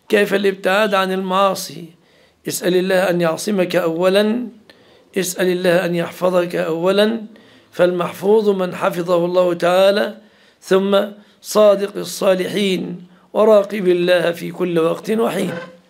كيف الابتعاد عن المعاصي؟ اسأل الله أن يعصمك أولا، اسأل الله أن يحفظك أولا، فالمحفوظ من حفظه الله تعالى، ثم صادق الصالحين، وراقب الله في كل وقت وحين.